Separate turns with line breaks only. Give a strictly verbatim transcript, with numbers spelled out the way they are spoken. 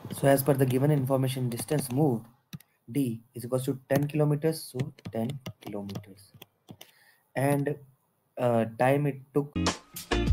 So as per the given information, distance moved d is equals to ten kilometers, so ten kilometers, and uh, time it took